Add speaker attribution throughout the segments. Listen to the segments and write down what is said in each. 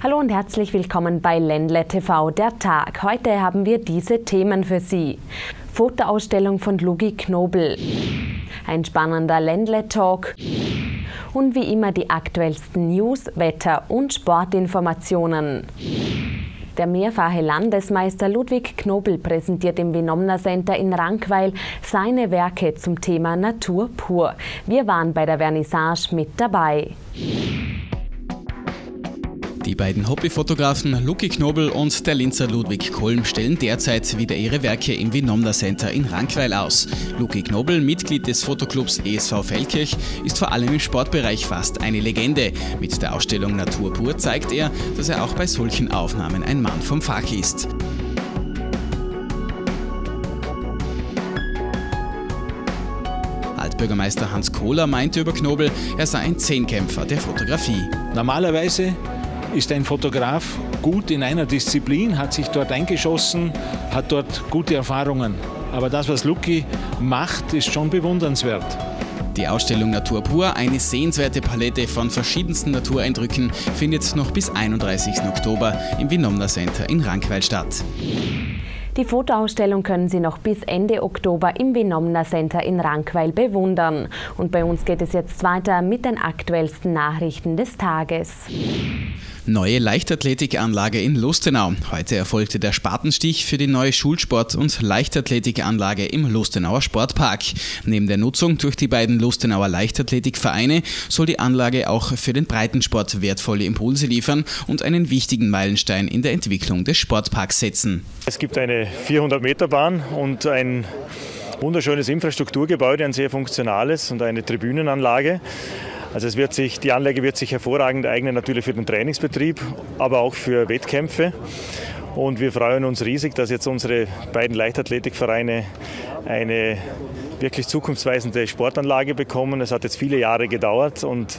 Speaker 1: Hallo und herzlich willkommen bei Ländle TV, der Tag. Heute haben wir diese Themen für Sie. Fotoausstellung von Lugi Knobel, ein spannender Ländle-Talk und wie immer die aktuellsten News, Wetter- und Sportinformationen. Der mehrfache Landesmeister Ludwig Knobel präsentiert im Vinomna Center in Rankweil seine Werke zum Thema Natur pur. Wir waren bei der Vernissage mit dabei.
Speaker 2: Die beiden Hobbyfotografen Lugi Knobel und der Linzer Ludwig Kolm stellen derzeit wieder ihre Werke im Vinomna Center in Rankweil aus. Lugi Knobel, Mitglied des Fotoclubs ESV Feldkirch, ist vor allem im Sportbereich fast eine Legende. Mit der Ausstellung Natur pur zeigt er, dass er auch bei solchen Aufnahmen ein Mann vom Fach ist. Altbürgermeister Hans Kohler meinte über Knobel, er sei ein Zehnkämpfer der Fotografie.
Speaker 3: Normalerweise ist ein Fotograf gut in einer Disziplin, hat sich dort eingeschossen, hat dort gute Erfahrungen. Aber das, was Lugi macht, ist schon bewundernswert.
Speaker 2: Die Ausstellung Natur pur, eine sehenswerte Palette von verschiedensten Natureindrücken, findet noch bis 31. Oktober im Vinomna Center in Rankweil statt.
Speaker 1: Die Fotoausstellung können Sie noch bis Ende Oktober im Vinomna Center in Rankweil bewundern. Und bei uns geht es jetzt weiter mit den aktuellsten Nachrichten des Tages.
Speaker 2: Neue Leichtathletikanlage in Lustenau. Heute erfolgte der Spatenstich für die neue Schulsport- und Leichtathletikanlage im Lustenauer Sportpark. Neben der Nutzung durch die beiden Lustenauer Leichtathletikvereine soll die Anlage auch für den Breitensport wertvolle Impulse liefern und einen wichtigen Meilenstein in der Entwicklung des Sportparks setzen.
Speaker 4: Es gibt eine 400-Meter-Bahn und ein wunderschönes Infrastrukturgebäude, ein sehr funktionales und eine Tribünenanlage. Also die Anlage wird sich hervorragend eignen, natürlich für den Trainingsbetrieb, aber auch für Wettkämpfe. Und wir freuen uns riesig, dass jetzt unsere beiden Leichtathletikvereine eine wirklich zukunftsweisende Sportanlage bekommen. Es hat jetzt viele Jahre gedauert und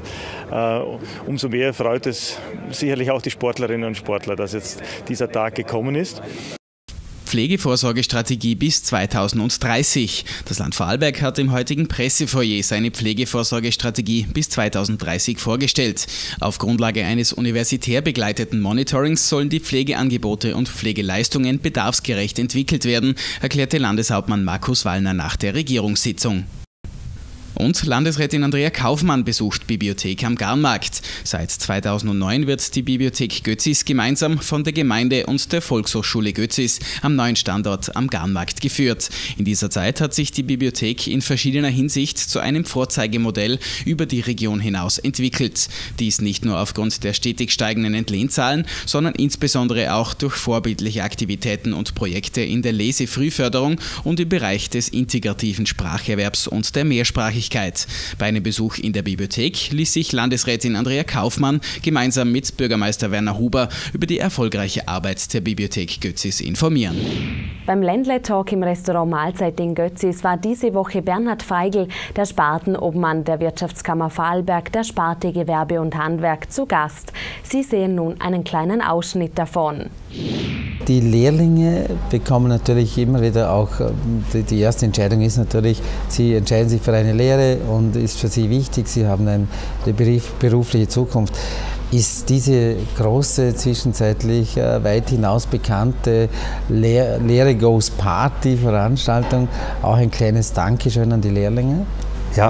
Speaker 4: umso mehr freut es sicherlich auch die Sportlerinnen und Sportler, dass jetzt dieser Tag gekommen ist.
Speaker 2: Pflegevorsorgestrategie bis 2030. Das Land Vorarlberg hat im heutigen Pressefoyer seine Pflegevorsorgestrategie bis 2030 vorgestellt. Auf Grundlage eines universitär begleiteten Monitorings sollen die Pflegeangebote und Pflegeleistungen bedarfsgerecht entwickelt werden, erklärte Landeshauptmann Markus Wallner nach der Regierungssitzung. Und Landesrätin Andrea Kaufmann besucht Bibliothek am Garnmarkt. Seit 2009 wird die Bibliothek Götzis gemeinsam von der Gemeinde und der Volkshochschule Götzis am neuen Standort am Garnmarkt geführt. In dieser Zeit hat sich die Bibliothek in verschiedener Hinsicht zu einem Vorzeigemodell über die Region hinaus entwickelt. Dies nicht nur aufgrund der stetig steigenden Entlehnzahlen, sondern insbesondere auch durch vorbildliche Aktivitäten und Projekte in der Lesefrühförderung und im Bereich des integrativen Spracherwerbs und der Mehrsprachigkeit. Bei einem Besuch in der Bibliothek ließ sich Landesrätin Andrea Kaufmann gemeinsam mit Bürgermeister Werner Huber über die erfolgreiche Arbeit der Bibliothek Götzis informieren.
Speaker 1: Beim Ländle-Talk im Restaurant Mahlzeit in Götzis war diese Woche Bernhard Feigl, der Spartenobmann der Wirtschaftskammer Vorarlberg, der Sparte Gewerbe und Handwerk, zu Gast. Sie sehen nun einen kleinen Ausschnitt davon.
Speaker 5: Die Lehrlinge bekommen natürlich immer wieder auch, die erste Entscheidung ist natürlich, sie entscheiden sich für eine Lehre und ist für sie wichtig, sie haben eine berufliche Zukunft. Ist diese große, zwischenzeitlich weit hinaus bekannte Lehre Goes Party Veranstaltung auch ein kleines Dankeschön an die Lehrlinge?
Speaker 6: Ja.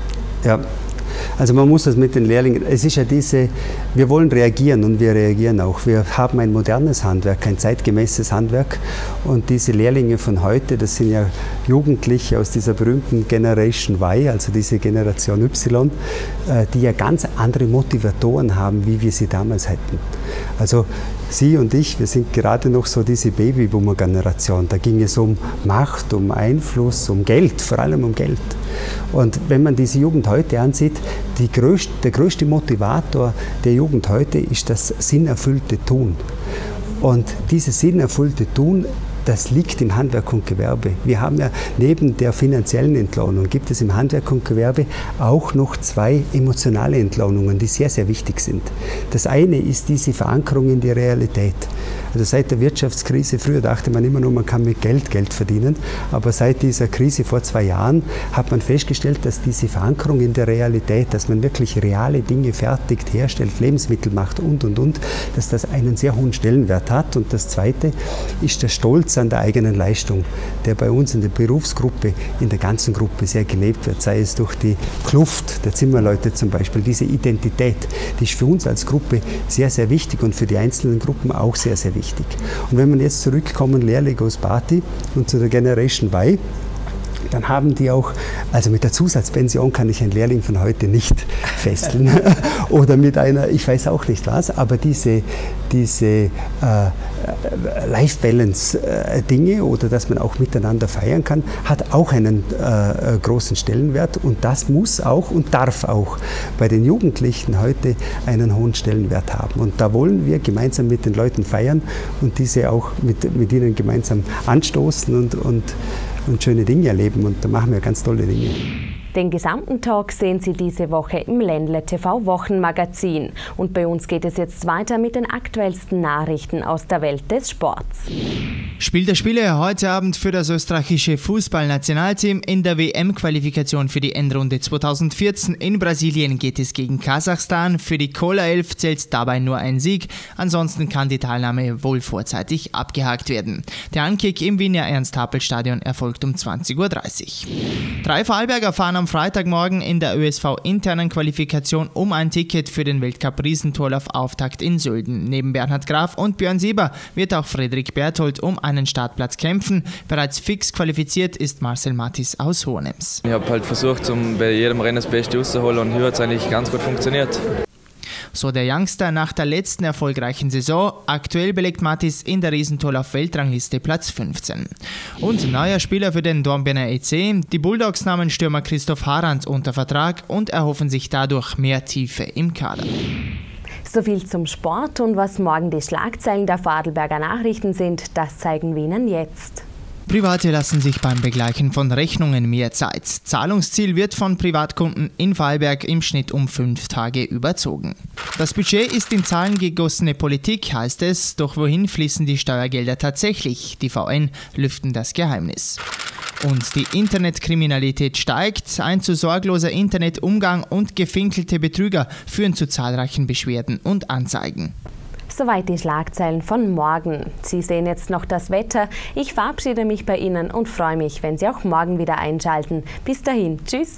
Speaker 6: Also man muss das mit den Lehrlingen, es ist ja wir wollen reagieren und wir reagieren auch. Wir haben ein modernes Handwerk, ein zeitgemäßes Handwerk und diese Lehrlinge von heute, das sind ja Jugendliche aus dieser berühmten Generation Y, also diese Generation Y, die ja ganz andere Motivatoren haben, wie wir sie damals hatten. Also Sie und ich, wir sind gerade noch so diese Babyboomer-Generation. Da ging es um Macht, um Einfluss, um Geld, vor allem um Geld. Und wenn man diese Jugend heute ansieht, der größte Motivator der Jugend heute ist das sinnerfüllte Tun. Und dieses sinnerfüllte Tun, das liegt im Handwerk und Gewerbe. Wir haben ja neben der finanziellen Entlohnung gibt es im Handwerk und Gewerbe auch noch 2 emotionale Entlohnungen, die sehr, sehr wichtig sind. Das eine ist diese Verankerung in die Realität. Also seit der Wirtschaftskrise, früher dachte man immer nur, man kann mit Geld verdienen, aber seit dieser Krise vor 2 Jahren hat man festgestellt, dass diese Verankerung in der Realität, dass man wirklich reale Dinge fertigt, herstellt, Lebensmittel macht und, dass das einen sehr hohen Stellenwert hat. Und das Zweite ist der Stolz an der eigenen Leistung, der bei uns in der Berufsgruppe, in der ganzen Gruppe sehr gelebt wird, sei es durch die Kluft der Zimmerleute zum Beispiel. Diese Identität, die ist für uns als Gruppe sehr, sehr wichtig und für die einzelnen Gruppen auch sehr, sehr wichtig. Und wenn man jetzt zurückkommen, Lehrling aus Party und zu der Generation Y, dann haben die auch, also mit der Zusatzpension kann ich einen Lehrling von heute nicht fesseln oder mit einer, ich weiß auch nicht was, aber diese Life-Balance-Dinge oder dass man auch miteinander feiern kann, hat auch einen großen Stellenwert und das muss auch und darf auch bei den Jugendlichen heute einen hohen Stellenwert haben. Und da wollen wir gemeinsam mit den Leuten feiern und diese auch mit ihnen gemeinsam anstoßen und schöne Dinge erleben und da machen wir ganz tolle Dinge.
Speaker 1: Den gesamten Tag sehen Sie diese Woche im Ländle TV Wochenmagazin. Und bei uns geht es jetzt weiter mit den aktuellsten Nachrichten aus der Welt des Sports.
Speaker 7: Spiel der Spiele heute Abend für das österreichische Fußballnationalteam. In der WM-Qualifikation für die Endrunde 2014 in Brasilien geht es gegen Kasachstan. Für die Cola 11 zählt dabei nur ein Sieg. Ansonsten kann die Teilnahme wohl vorzeitig abgehakt werden. Der Ankick im Wiener Ernst-Happel-Stadion erfolgt um 20:30 Uhr. 3 Vorarlberger fahren am Freitagmorgen in der ÖSV-internen Qualifikation um ein Ticket für den Weltcup-Riesentorlauf-Auftakt in Sölden. Neben Bernhard Graf und Björn Sieber wird auch Frederik Berthold um einen Startplatz kämpfen. Bereits fix qualifiziert ist Marcel Mattis aus Hohenems.
Speaker 8: Ich habe halt versucht, bei jedem Rennen das Beste rauszuholen und hier hat es eigentlich ganz gut funktioniert.
Speaker 7: So der Youngster nach der letzten erfolgreichen Saison. Aktuell belegt Mattis in der Riesentorlauf-Weltrangliste Platz 15. Und neuer Spieler für den Dornbirner EC. Die Bulldogs nahmen Stürmer Christoph Harand unter Vertrag und erhoffen sich dadurch mehr Tiefe im Kader.
Speaker 1: So viel zum Sport und was morgen die Schlagzeilen der Vorarlberger Nachrichten sind, das zeigen wir Ihnen jetzt.
Speaker 7: Private lassen sich beim Begleichen von Rechnungen mehr Zeit. Zahlungsziel wird von Privatkunden in Vorarlberg im Schnitt um 5 Tage überzogen. Das Budget ist in Zahlen gegossene Politik, heißt es, doch wohin fließen die Steuergelder tatsächlich? Die VN lüften das Geheimnis. Und die Internetkriminalität steigt. Ein zu sorgloser Internetumgang und gefinkelte Betrüger führen zu zahlreichen Beschwerden und Anzeigen.
Speaker 1: Soweit die Schlagzeilen von morgen. Sie sehen jetzt noch das Wetter. Ich verabschiede mich bei Ihnen und freue mich, wenn Sie auch morgen wieder einschalten. Bis dahin, tschüss.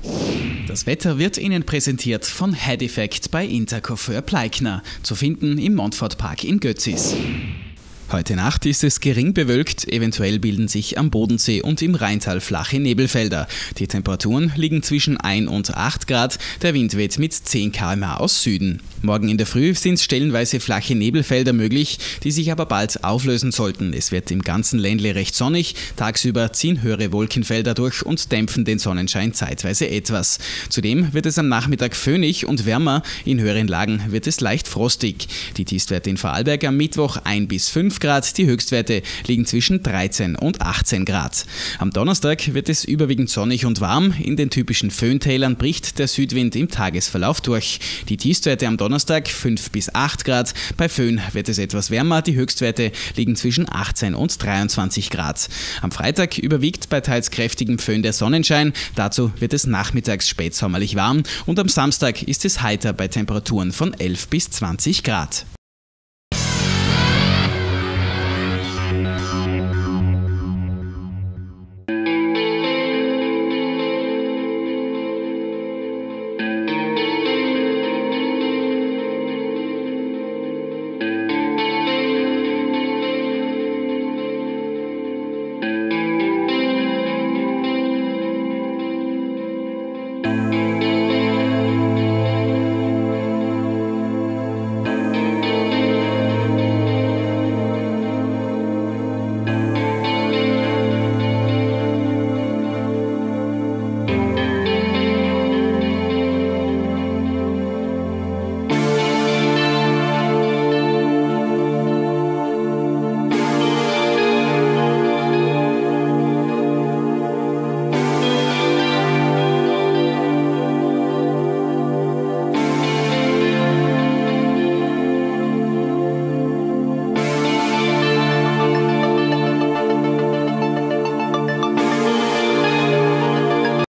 Speaker 2: Das Wetter wird Ihnen präsentiert von Head Effect bei Intercoiffeur Pleikner, zu finden im Montfort Park in Götzis. Heute Nacht ist es gering bewölkt, eventuell bilden sich am Bodensee und im Rheintal flache Nebelfelder. Die Temperaturen liegen zwischen 1 und 8 Grad, der Wind weht mit 10 km/h aus Süden. Morgen in der Früh sind stellenweise flache Nebelfelder möglich, die sich aber bald auflösen sollten. Es wird im ganzen Ländle recht sonnig, tagsüber ziehen höhere Wolkenfelder durch und dämpfen den Sonnenschein zeitweise etwas. Zudem wird es am Nachmittag föhnig und wärmer, in höheren Lagen wird es leicht frostig. Die Tiefstwerte in Vorarlberg am Mittwoch 1 bis 5 Grad, die Höchstwerte liegen zwischen 13 und 18 Grad. Am Donnerstag wird es überwiegend sonnig und warm. In den typischen Föhntälern bricht der Südwind im Tagesverlauf durch. Die Tiefstwerte am Donnerstag 5 bis 8 Grad. Bei Föhn wird es etwas wärmer. Die Höchstwerte liegen zwischen 18 und 23 Grad. Am Freitag überwiegt bei teils kräftigem Föhn der Sonnenschein. Dazu wird es nachmittags spätsommerlich warm. Und am Samstag ist es heiter bei Temperaturen von 11 bis 20 Grad.